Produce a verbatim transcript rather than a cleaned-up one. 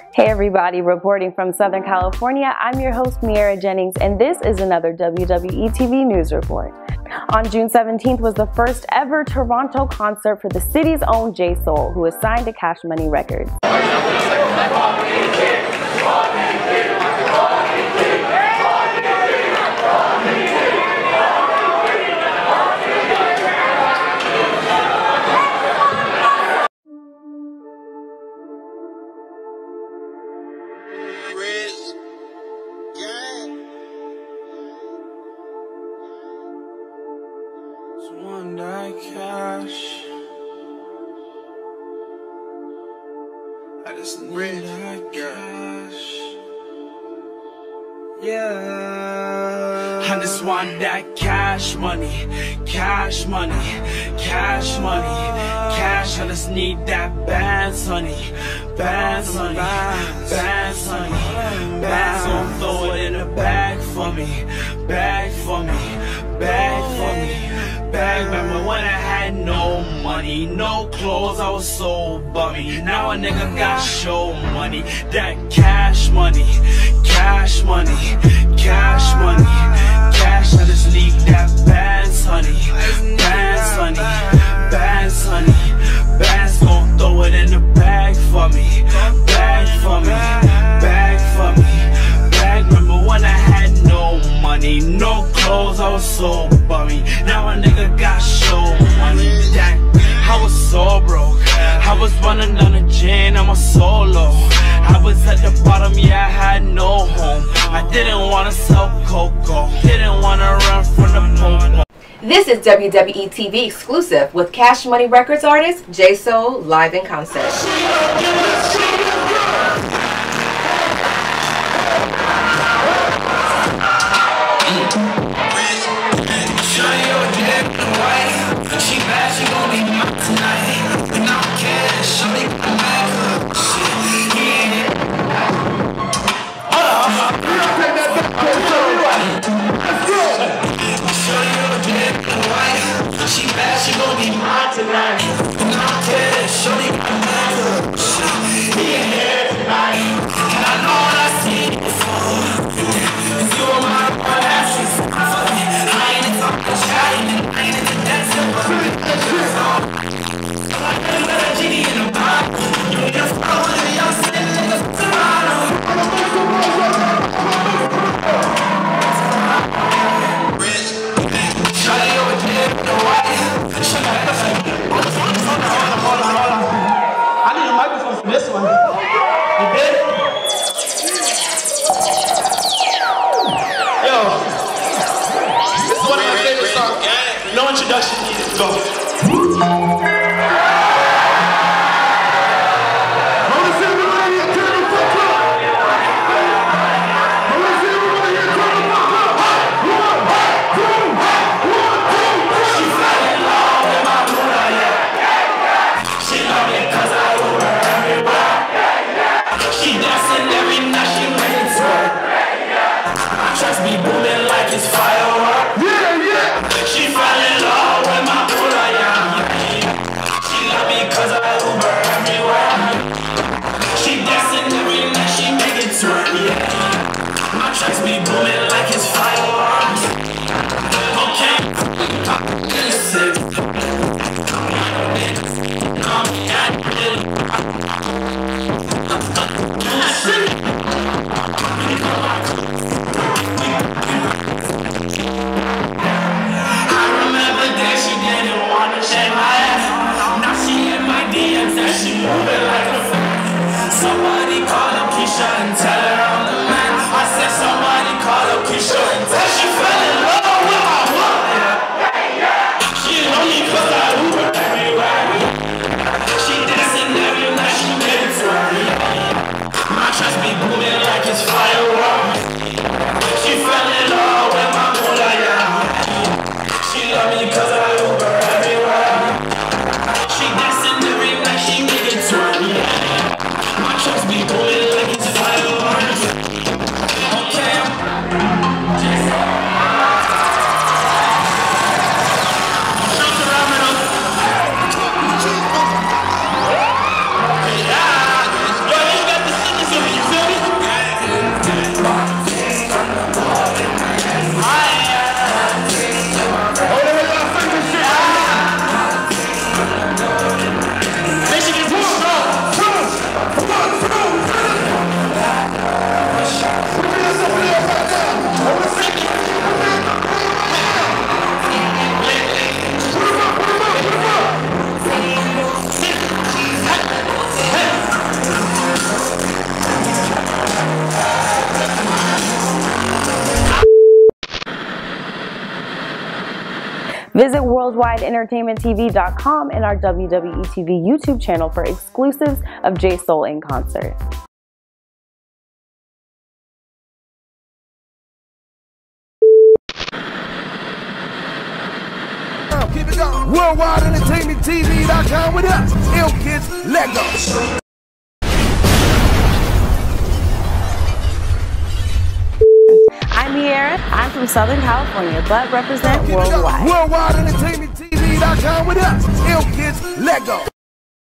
Hey everybody, reporting from Southern California, I'm your host Miera Jennings, and this is another W W E T V News Report. On June seventeenth was the first ever Toronto concert for the city's own J Soul, who is signed to Cash Money Records. One night cash. I just need that cash. Yeah. I just want that cash money, cash money, cash money, cash. I just need that bands, honey, bands, honey, bands, honey, bands. Don't throw it in a bag for me, bag for me, bag for me. Bag. Remember when I had no money, no clothes, I was so bummy. Now a nigga got show money, that cash money, cash money, cash money, cash. I just need that bands, honey, bands, honey, bands, honey, bands. Gon' throw it in the bag for me, bag for me, bag for me, bag. Remember when I had no money, no clothes, I was so bummy. Now a nigga got show money. That I was so broke. I was running down the chain, I'm a solo. I was at the bottom, yeah, I had no home. I didn't wanna sell cocoa, didn't wanna run from the popo. This is W W E T V exclusive with Cash Money Records artist J Soul live in concert. She bad, she gon' be mine tonight. Not care, shorty got mad. He ain't here tonight. And I know what I see before. If you were my one, that's she's funny. I ain't into talking, chatting, and I ain't into dancing, but I never got a genie in the bottle. You ain't a flow, and y'all sitting in the Toronto. Shawty over there, no white. I need a microphone for this one. You did? Yo, this is one of my favorite songs. No introduction needed. Go. Be booming like it's firework. Yeah, yeah. She fell in love with my moolah, yeah. She love me cause I Uber everywhere. She dancing every night, she make it twerk, yeah. My tracks be booming like it's fireworks. Okay, I'm sick. Somebody call up Keisha and tell her I'm the man. I said somebody call up Keisha and tell her she fell in love with my woman. She know me cause I Uber everywhere. She dancing every night, she made it to her. My tracks be booming like it's fireworks. She fell in love with my moolah, yeah. She love me cause I Uber everywhere. She dancing every night, she make it to her, yeah. My tracks be Visit worldwide entertainment T V dot com and our W W E T V YouTube channel for exclusives of J Soul in concert. Keep it going. worldwide entertainment T V dot com with us. Ill Kids, let go. I'm Miera. I'm from Southern California, but represent worldwide. worldwide entertainment T V dot com with us. Ill Kids, let go.